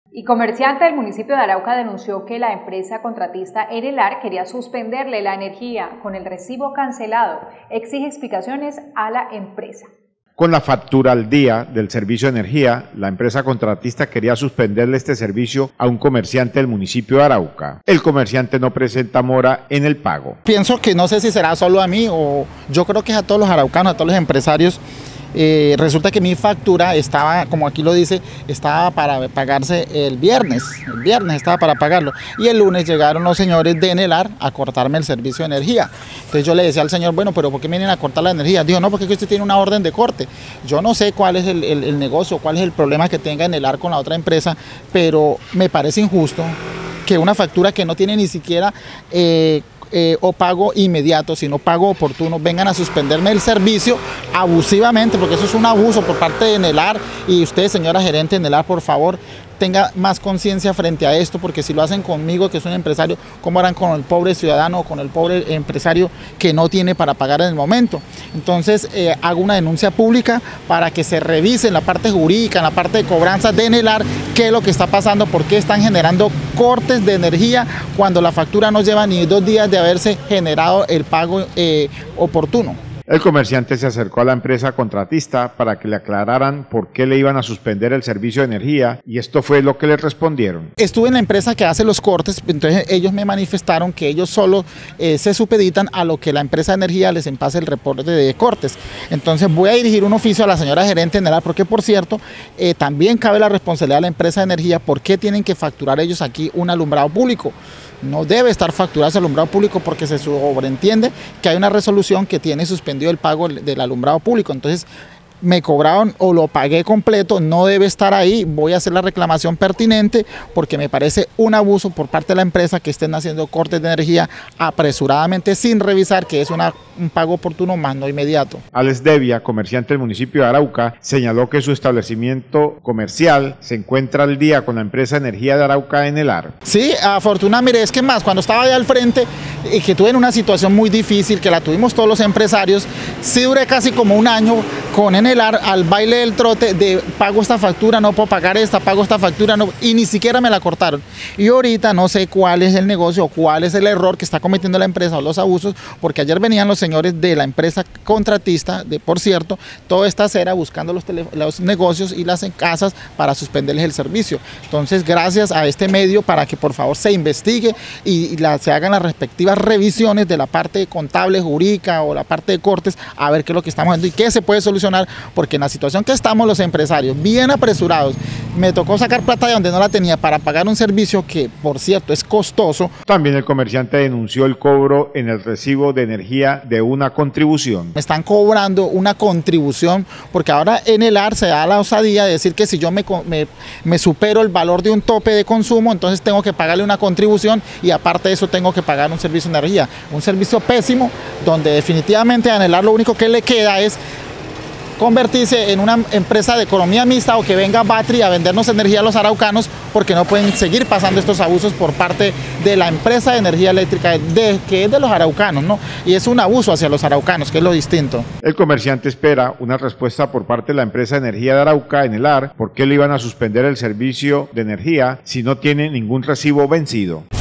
Y comerciante del municipio de Arauca denunció que la empresa contratista Enelar quería suspenderle la energía con el recibo cancelado. Exige explicaciones a la empresa. Con la factura al día del servicio de energía, la empresa contratista quería suspenderle este servicio a un comerciante del municipio de Arauca. El comerciante no presenta mora en el pago. Pienso que no sé si será solo a mí o yo creo que es a todos los araucanos, a todos los empresarios. Resulta que mi factura estaba, como aquí lo dice, estaba para pagarse el viernes estaba para pagarlo y el lunes llegaron los señores de Enelar a cortarme el servicio de energía. Entonces yo le decía al señor, bueno, pero ¿por qué me vienen a cortar la energía? Dijo, no, porque usted tiene una orden de corte. Yo no sé cuál es el negocio, cuál es el problema que tenga Enelar con la otra empresa, pero me parece injusto que una factura que no tiene ni siquiera o pago inmediato, sino pago oportuno, vengan a suspenderme el servicio abusivamente, porque eso es un abuso por parte de Enelar. Y usted, señora gerente de Enelar, por favor, tenga más conciencia frente a esto, porque si lo hacen conmigo, que es un empresario, ¿cómo harán con el pobre ciudadano o con el pobre empresario que no tiene para pagar en el momento? Entonces hago una denuncia pública para que se revise en la parte jurídica, en la parte de cobranza de Enelar, qué es lo que está pasando, por qué están generando cortes de energía cuando la factura no lleva ni 2 días de haberse generado el pago oportuno. El comerciante se acercó a la empresa contratista para que le aclararan por qué le iban a suspender el servicio de energía y esto fue lo que le respondieron. Estuve en la empresa que hace los cortes, entonces ellos me manifestaron que ellos solo se supeditan a lo que la empresa de energía les pase el reporte de cortes. Entonces voy a dirigir un oficio a la señora gerente general porque, por cierto, también cabe la responsabilidad de la empresa de energía. ¿Por qué tienen que facturar ellos aquí un alumbrado público? No debe estar facturado ese alumbrado público porque se sobreentiende que hay una resolución que tiene suspendido el pago del alumbrado público. Entonces me cobraron o lo pagué completo, no debe estar ahí. Voy a hacer la reclamación pertinente porque me parece un abuso por parte de la empresa que estén haciendo cortes de energía apresuradamente sin revisar que es un pago oportuno más no inmediato. Alex Devia, comerciante del municipio de Arauca, señaló que su establecimiento comercial se encuentra al día con la empresa de energía de Arauca Enelar. Sí, afortunadamente, mire, es que más, cuando estaba allá al frente, que tuve en una situación muy difícil, que la tuvimos todos los empresarios, sí duré casi como un año con Enelar al baile del trote de pago esta factura, no puedo pagar esta, pago esta factura, no, y ni siquiera me la cortaron. Y ahorita no sé cuál es el negocio o cuál es el error que está cometiendo la empresa o los abusos, porque ayer venían los señores de la empresa contratista, por cierto, toda esta acera buscando los negocios y las casas para suspenderles el servicio. Entonces, gracias a este medio para que por favor se investigue y se hagan las respectivas revisiones de la parte contable, jurídica o la parte de cortes, a ver qué es lo que estamos haciendo y qué se puede solucionar, porque en la situación que estamos los empresarios, bien apresurados, me tocó sacar plata de donde no la tenía para pagar un servicio que, por cierto, es costoso. También el comerciante denunció el cobro en el recibo de energía de una contribución. Me están cobrando una contribución porque ahora Enelar se da la osadía de decir que si yo me supero el valor de un tope de consumo, entonces tengo que pagarle una contribución y aparte de eso tengo que pagar un servicio de energía. Un servicio pésimo donde definitivamente a Enelar lo único que le queda es convertirse en una empresa de economía mixta o que venga Batri a vendernos energía a los araucanos, porque no pueden seguir pasando estos abusos por parte de la empresa de energía eléctrica que es de los araucanos, ¿no? Y es un abuso hacia los araucanos, que es lo distinto. El comerciante espera una respuesta por parte de la empresa de energía de Arauca, Enelar, por qué le iban a suspender el servicio de energía si no tiene ningún recibo vencido.